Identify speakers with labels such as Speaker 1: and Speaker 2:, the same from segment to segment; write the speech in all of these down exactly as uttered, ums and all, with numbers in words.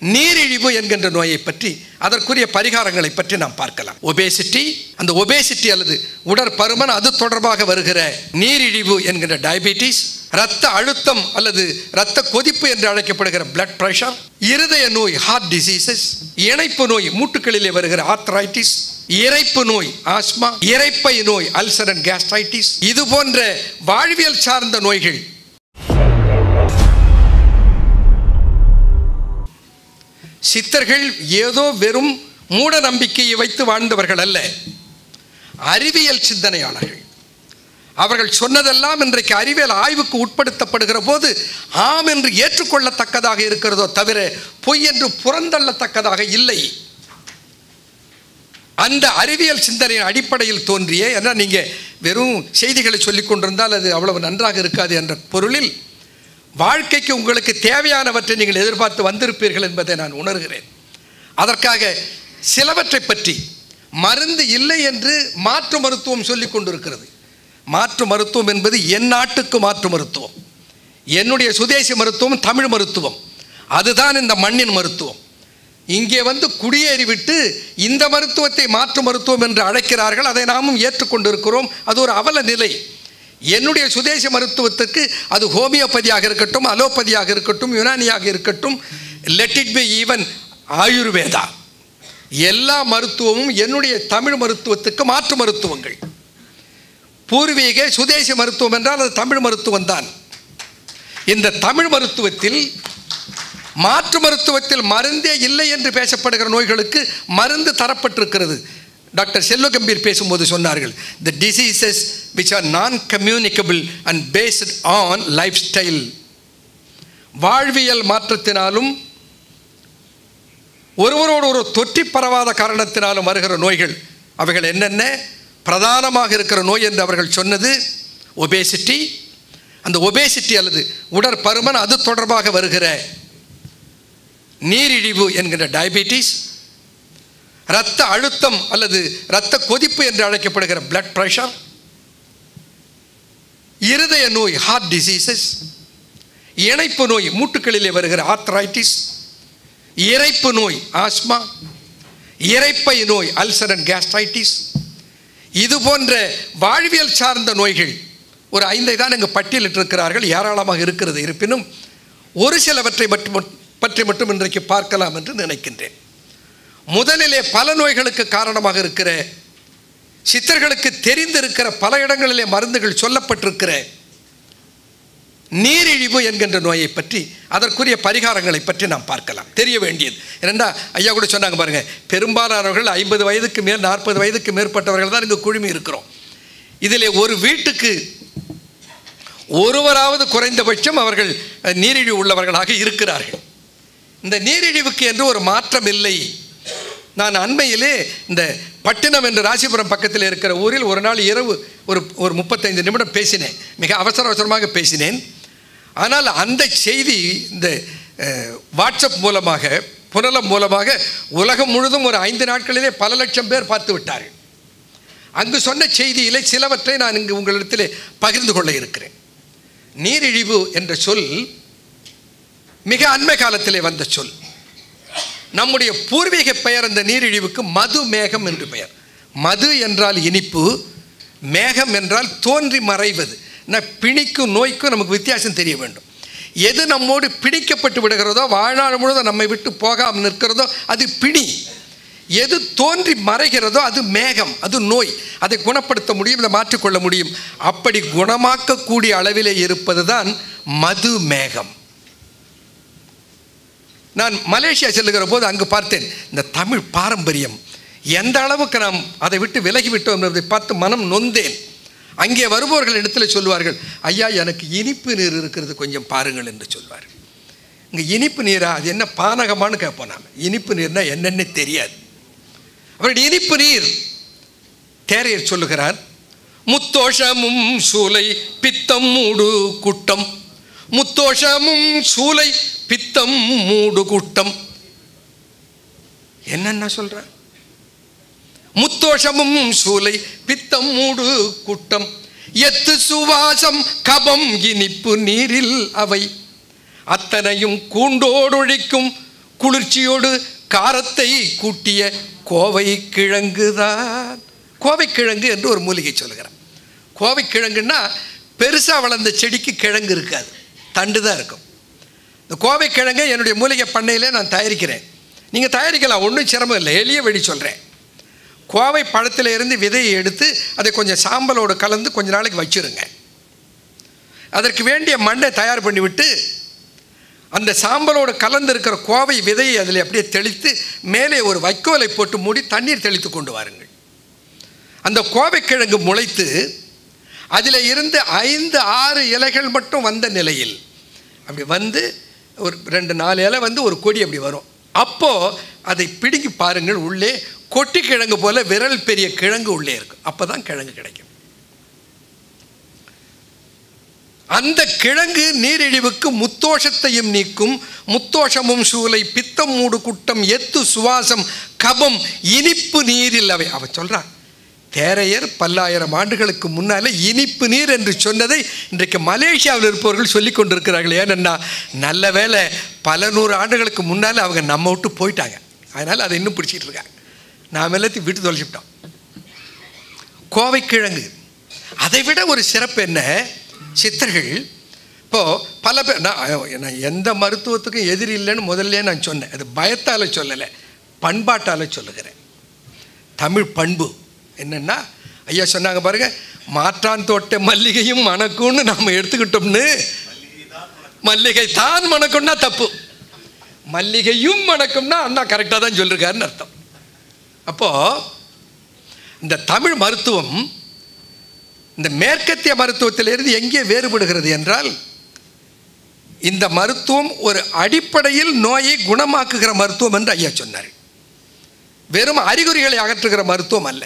Speaker 1: நீரிழிவு என்கின்ற நோயை பற்றி அதற்குரிய பரிகாரங்களை பற்றி நாம் பார்க்கலாம். ஒபேசிட்டி, அந்த ஒபேசிட்டி அல்லது உடற்பருமன், அது தொடர்பாக வருகிற நீரிழிவு என்கின்ற டயபெட்டிஸ், இரத்த அழுத்தம் அல்லது இரத்த கொதிப்பு என்று அழைக்கப்படுகிற பிளட் பிரஷர், இருதய நோய் ஹார்ட் டிசீசஸ், இணைப்பு நோய் மூட்டுகளிலே வருகிற ஆர்த்ரைட்டிஸ், இரைப்பு நோய் ஆஸ்மா, இரைப்பை நோய் அல்சர் அண்ட் கேஸ்ட்ரைட்டிஸ், இது போன்ற வாழ்வியல் சார்ந்த நோய்கள். சித்தர்கள் ஏதோ வெறும் மூட நம்பிக்கையை வைத்து வாழ்ந்தவர்கள் அல்ல, அறிவியல் சிந்தனையாளர்கள். அவர்கள் சொன்னதெல்லாம் இன்றைக்கு அறிவியல் ஆய்வுக்கு உட்படுத்தப்படுகிற போது ஆம் என்று ஏற்றுக்கொள்ளத்தக்கதாக இருக்கிறதோ தவிர பொய் என்று புறந்தள்ளத்தக்கதாக இல்லை. அந்த அறிவியல் சிந்தனையின் அடிப்படையில் தோன்றிய, ஏன்னா நீங்கள் வெறும் செய்திகளை சொல்லிக் கொண்டிருந்தால் அது அவ்வளவு நன்றாக இருக்காது என்ற பொருளில் வாழ்க்கைக்கு உங்களுக்கு தேவையானவற்றை நீங்கள் எதிர்பார்த்து வந்திருப்பீர்கள் என்பதை நான் உணர்கிறேன். அதற்காக சிலவற்றை பற்றி மருந்து இல்லை என்று மாற்று மருத்துவம் சொல்லிக் கொண்டிருக்கிறது. மாற்று மருத்துவம் என்பது என் நாட்டுக்கு மாற்று மருத்துவம், என்னுடைய சுதேசி மருத்துவம் தமிழ் மருத்துவம், அதுதான் இந்த மண்ணின் மருத்துவம். இங்கே வந்து குடியேறிவிட்டு இந்த மருத்துவத்தை மாற்று மருத்துவம் என்று அழைக்கிறார்கள். அதை நாமும் ஏற்றுக்கொண்டிருக்கிறோம். அது ஒரு அவல நிலை. என்னுடைய சுதேச மருத்துவத்துக்கு அது ஹோமியோபதியாக இருக்கட்டும், அலோபதியாக இருக்கட்டும், யுனானியாக இருக்கட்டும், let it be even Ayurveda, எல்லா மருத்துவமும் என்னுடைய தமிழ் மருத்துவத்துக்கு மாற்று மருத்துவங்கள். பூர்வீக சுதேச மருத்துவம் என்றால் அது தமிழ் மருத்துவம் தான். இந்த தமிழ் மருத்துவத்தில், மாற்று மருத்துவத்தில் மருந்தே இல்லை என்று பேசப்படுகிற நோய்களுக்கு மருந்து தரப்பட்டிருக்கிறது. டாக்டர் செல்வகம்பீர் பேசும்போது சொன்னார்கள், the diseases which are non-communicable and based on lifestyle, வாழ்வியல் மாற்றத்தினாலும் ஒருவரோடு ஒரு தொற்றி பரவாத காரணத்தினாலும் வருகிற நோய்கள் அவைகள் என்னென்ன? பிரதானமாக இருக்கிற நோய் என்று அவர்கள் சொன்னது ஒபேசிட்டி. அந்த ஒபேசிட்டி அல்லது உடற்பருமன், அது தொடர்பாக வருகிற நீரிழிவு என்கிற டயபெட்டிஸ், இரத்த அழுத்தம் அல்லது இரத்த கொதிப்பு என்று அழைக்கப்படுகிற பிளட் பிரஷர், இருதய நோய் ஹார்ட் டிசீசஸ், இணைப்பு நோய் மூட்டுகளிலே வருகிற ஆர்த்ரைட்டிஸ், இரைப்பு நோய் ஆஸ்மா, இரைப்பை நோய் அல்சர் அண்ட் கேஸ்ட்ரைட்டிஸ், இது போன்ற வாழ்வியல் சார்ந்த நோய்கள் ஒரு ஐந்தை தான் இங்கு பட்டியலிட்டிருக்கிறார்கள். ஏராளமாக இருக்கிறது. இருப்பினும் ஒரு சிலவற்றை மட்டும் பற்றி மட்டும் இன்றைக்கு பார்க்கலாம் என்று நினைக்கின்றேன். முதலிலே பல நோய்களுக்கு காரணமாக இருக்கிற, சித்தர்களுக்கு தெரிந்திருக்கிற, பல இடங்களிலே மருந்துகள் சொல்லப்பட்டிருக்கிற நீரிழிவு என்கின்ற நோயை பற்றி அதற்குரிய பரிகாரங்களை பற்றி நாம் பார்க்கலாம். தெரிய வேண்டியது ஏனென்றா ஐயா கூட சொன்னாங்க பாருங்கள், பெரும்பாலானவர்கள் ஐம்பது வயதுக்கு மேல் நாற்பது வயதுக்கு மேற்பட்டவர்கள் தான் இங்கு குழுமி இருக்கிறோம். இதிலே ஒரு வீட்டுக்கு ஒருவராவது குறைந்தபட்சம் அவர்கள் நீரிழிவு உள்ளவர்களாக இருக்கிறார்கள். இந்த நீரிழிவுக்கு என்று ஒரு மாற்றம் இல்லை. நான் அண்மையிலே இந்த பட்டினம் என்ற ராசிபுரம் பக்கத்தில் இருக்கிற ஊரில் ஒரு நாள் இரவு ஒரு ஒரு முப்பத்தைந்து நிமிடம் பேசினேன். மிக அவசர அவசரமாக பேசினேன். ஆனால் அந்த செய்தி இந்த வாட்ஸ்அப் மூலமாக, புனலம் மூலமாக உலகம் முழுதும் ஒரு ஐந்து நாட்களிலே பல லட்சம் பேர் பார்த்து விட்டார்கள். அங்கு சொன்ன செய்தியிலே சிலவற்றை நான் இங்கு உங்களிடத்திலே பகிர்ந்து கொள்ள இருக்கிறேன். நீரிழிவு என்ற சொல் மிக அண்மை காலத்திலே வந்த சொல். நம்முடைய பூர்வீக பெயர் அந்த நீரிழிவுக்கு மது மேகம் என்று பெயர். மது என்றால் இனிப்பு, மேகம் என்றால் தோன்றி மறைவது. பிணிக்கும் நோய்க்கும் நமக்கு வித்தியாசம் தெரிய வேண்டும். எது நம்மோடு பிடிக்கப்பட்டு விடுகிறதோ, வாழ்நாள் முழுவதும் நம்மை விட்டு போகாமல் நிற்கிறதோ அது பிணி. எது தோன்றி மறைகிறதோ அது மேகம், அது நோய். அதை குணப்படுத்த முடியும், இதை மாற்றிக்கொள்ள முடியும். அப்படி குணமாக்கக்கூடிய அளவிலே இருப்பது தான் மது மேகம். நான் மலேசியா செல்லுகிற போது அங்கு பார்த்தேன், இந்த தமிழ் பாரம்பரியம் எந்த அளவுக்கு நாம் அதை விட்டு விலகிவிட்டோம் என்பதை பார்த்து மனம் நொந்தேன். அங்கே வருபவர்கள் இடத்துல சொல்வார்கள், ஐயா எனக்கு இனிப்பு நீர் இருக்கிறது கொஞ்சம் பாருங்கள் என்று சொல்வார்கள். இங்கே இனிப்பு நீரா? அது என்ன பானகமானு கேட்போம். நாம் இனிப்பு நீர்னா என்னென்ன தெரியாது. அவருடைய இனிப்பு நீர் தேரையர் சொல்லுகிறார், முத்தோஷமும் சூலை பித்தம் மூடு குட்டம், முத்தோஷமும் சூலை பித்தம் மூடு கூட்டம். என்னென்ன சொல்ற? முத்தோஷமும் சூலை பித்தம் மூடு கூட்டம், எத்து சுவாசம் கபம் இனிப்பு நீரில் அவை, அத்தனையும் கூண்டோடொழிக்கும் குளிர்ச்சியோடு காரத்தை கூட்டிய கோவை கிழங்குதான். கோவை கிழங்கு என்று ஒரு மூலிகை சொல்லுகிறேன். கோவை கிழங்குன்னா பெருசாக வளர்ந்த செடிக்கு கிழங்கு இருக்காது, தண்டு தான் இருக்கும். இந்த கோவை கிழங்கை என்னுடைய மூலிகை பண்ணையிலே நான் தயாரிக்கிறேன். நீங்கள் தயாரிக்கலாம், ஒன்றும் சிரமம் இல்லை, எளிய வழி சொல்கிறேன். கோவை பழத்தில் இருந்து விதையை எடுத்து அதை கொஞ்சம் சாம்பலோடு கலந்து கொஞ்ச நாளைக்கு வச்சுருங்க. அதற்கு வேண்டிய மண்ணை தயார் பண்ணிவிட்டு அந்த சாம்பலோடு கலந்து இருக்கிற கோவை விதையை அதில் அப்படியே தெளித்து மேலே ஒரு வைக்கோலை போட்டு மூடி தண்ணீர் தெளித்து கொண்டு வாருங்கள். அந்த கோவைக்கிழங்கு முளைத்து அதில் இருந்து ஐந்து ஆறு இலைகள் மட்டும் வந்த நிலையில் அப்படி வந்து ஒரு ரெண்டு நாலு இலை வந்து ஒரு கொடி அப்படி வரும். அப்போது அதை பிடுங்கி பாருங்கள், உள்ளே கொட்டி கிழங்கு போல் விரல் பெரிய கிழங்கு உள்ளே இருக்கும். அப்போ தான் கிழங்கு கிடைக்கும். அந்த கிழங்கு நீரிழிவுக்கு முத்தோஷத்தையும் நீக்கும். முத்தோஷமும் சூலை பித்தம் மூடு குட்டம் எத்து சுவாசம் கபம் இனிப்பு நீரில் அவை. அவ சொல்கிறான், தேரையர் பல்லாயிரம் ஆண்டுகளுக்கு முன்னாலே இனிப்பு நீர் என்று சொன்னதை இன்றைக்கு மலேசியாவில் இருப்பவர்கள் சொல்லி கொண்டிருக்கிறார்கள். ஏனென்னா நல்ல வேலை பல நூறு ஆண்டுகளுக்கு முன்னால் அவங்க நம்ம விட்டு போயிட்டாங்க, அதனால் அதை இன்னும் பிடிச்சிட்டு இருக்காங்க. நாம் எல்லாத்தையும் விட்டு தொலைச்சிட்டோம். கோவைக்கிழங்கு அதை விட ஒரு சிறப்பு என்ன, சித்தர்கள் இப்போது பல பேர், நான் நான் எந்த மருத்துவத்துக்கும் எதிரி இல்லைன்னு முதல்ல நான் சொன்னேன். அது பயத்தால் சொல்லலை, பண்பாட்டால் சொல்லுகிறேன். தமிழ் பண்பு என்னென்னா, ஐயா சொன்னாங்க பாருங்க, மாற்றான் தோட்ட மல்லிகையும் மணக்கும்னு நாம் எடுத்துக்கிட்டோம்னு, மல்லிகை தான் மணக்கும்னா தப்பு, மல்லிகையும் மணக்கும்னா அண்ணா கரெக்டாக தான் சொல்லியிருக்காருன்னு அர்த்தம். அப்போது இந்த தமிழ் மருத்துவம் இந்த மேற்கத்திய மருத்துவத்திலிருந்து எங்கே வேறுபடுகிறது என்றால், இந்த மருத்துவம் ஒரு அடிப்படையில் நோயை குணமாக்குகிற மருத்துவம் என்று ஐயா சொன்னார். வெறும் அறிகுறிகளை அகற்றுகிற மருத்துவம் அல்ல.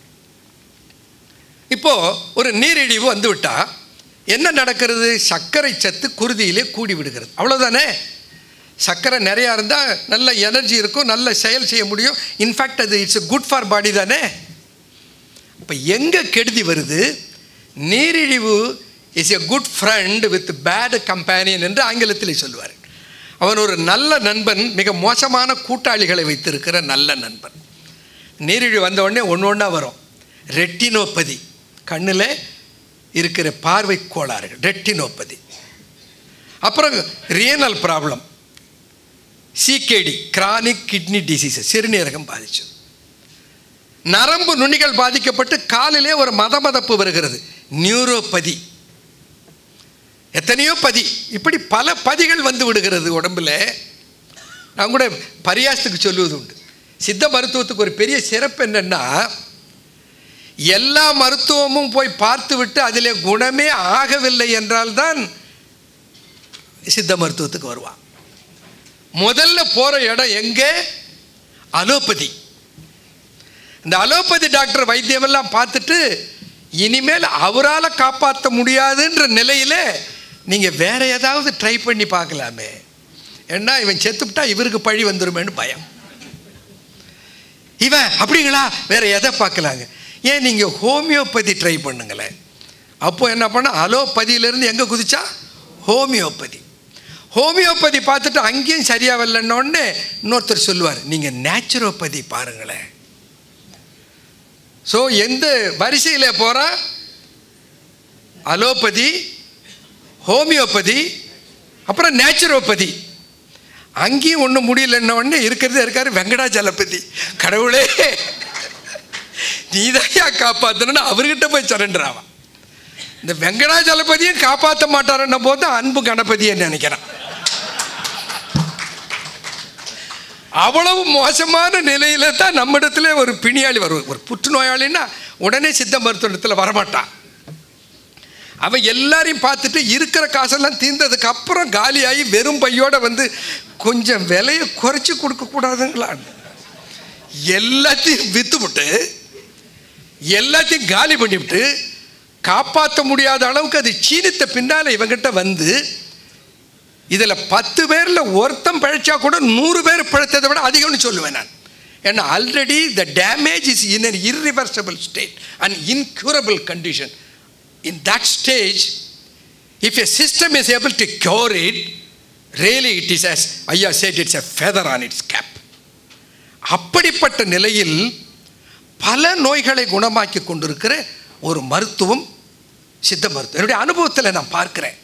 Speaker 1: இப்போ ஒரு நீரிழிவு வந்துவிட்டால் என்ன நடக்கிறது, சர்க்கரை சத்து குருதியிலே கூடி விடுகிறது, அவ்வளோதானே. சர்க்கரை நிறையா இருந்தால் நல்ல எனர்ஜி இருக்கும், நல்ல செயல் செய்ய முடியும். இன்ஃபேக்ட் அது இட்ஸ் குட் ஃபார் பாடி தானே. இப்போ எங்கே கெடுதி வருது, நீரிழிவு is a good friend with bad companion என்று ஆங்கிலத்தில் சொல்லுவார். அவன் ஒரு நல்ல நண்பன், மிக மோசமான கூட்டாளிகளை வைத்திருக்கிற நல்ல நண்பன். நீரிழிவு வந்த உடனே ஒன்று ஒன்றா வரும். ரெட்டினோபதி, கண்ணில் இருக்கிற பார்வை கோளாறுகள், ரெட்டினோபதி. அப்புறம் renal problem, CKD, chronic kidney disease, சிறுநீரகம் பாதிச்சது. நரம்பு நுனிகள் பாதிக்கப்பட்டு காலிலே ஒரு மதமதப்பு வருகிறது, நியூரோபதி. எத்தனையோ பதி, இப்படி பல பதிகள் வந்து விடுகிறது உடம்பில். நான் கூட பரியாசத்துக்கு சொல்லுவது உண்டு, சித்த மருத்துவத்துக்கு ஒரு பெரிய சிறப்பு என்னென்னா, எல்லா மருத்துவமும் போய் பார்த்து விட்டு அதிலே குணமே ஆகவில்லை என்றால்தான் சித்த மருத்துவத்துக்கு வருவான். முதல்ல போகிற இடம் எங்கே, அலோபதி. இந்த அலோபதி டாக்டர் வைத்தியமெல்லாம் பார்த்துட்டு இனிமேல் அவரால் காப்பாற்ற முடியாதுன்ற நிலையில் நீங்கள் வேற ஏதாவது ட்ரை பண்ணி பார்க்கலாமே, ஏன்னா இவன் செத்துவிட்டா இவருக்கு பழி வந்துருமேன்னு பயம். இவன் அப்படிங்களா, வேற எதை பார்க்கலாங்க, ஏன் நீங்கள் ஹோமியோபதி ட்ரை பண்ணுங்களேன். அப்போ என்ன பண்ண, அலோபதியிலேருந்து எங்கே குதிச்சா ஹோமியோபதி. ஹோமியோபதி பார்த்துட்டு அங்கேயும் சரியாக வரலன்னொடனே இன்னொருத்தர் சொல்லுவார், நீங்கள் நேச்சுரோபதி பாருங்களேன். ஸோ எந்த வரிசையில் போகிறா, அலோபதி, ஹோமியோபதி, அப்புறம் நேச்சுரோபதி. அங்கேயும் ஒன்றும் முடியலன்ன உடனே இருக்கிறதே இருக்காரு வெங்கடாஜலபதி. கடவுளே நீதையா காப்பாற்றணும்னு அவர்கிட்ட போய் சரண்டர் ஆவான். இந்த வெங்கடாஜலபதியும் காப்பாற்ற மாட்டாருன்ன போது அன்பு கணபதியை நினைக்கிறான். அவ்வளவு மோசமான நிலையில தான் நம்ம இடத்துல ஒரு பிணியாளி வரும். ஒரு புற்றுநோயாளின்னா உடனே சித்த மருத்துவத்தில் வரமாட்டான். அவன் எல்லாரையும் பார்த்துட்டு இருக்கிற காசெல்லாம் தீர்ந்ததுக்கு அப்புறம் காலியாகி வெறும் பையோட வந்து கொஞ்சம் விலையை குறைச்சி கொடுக்கக்கூடாதுங்களான்னு எல்லாத்தையும் விற்றுவிட்டு எல்லாத்தையும் காலி பண்ணிவிட்டு காப்பாற்ற முடியாத அளவுக்கு அது சீனித்த பின்னால் இவங்கிட்ட வந்து, இதில் பத்து பேரில் ஒருத்தம் பிழைச்சா கூட நூறு பேர் பிழைத்ததை விட அதிகம்னு சொல்லுவேன் நான். ஏன்னா already the damage is in an irreversible state and incurable condition. In that stage, if a system is able to cure it, really it is as ஐயா said it's a feather on its cap. அப்படிப்பட்ட நிலையில் பல நோய்களை குணமாக்கி கொண்டிருக்கிற ஒரு மருத்துவம் சித்த மருத்துவம் என்னுடைய அனுபவத்தில் நான் பார்க்கிறேன்.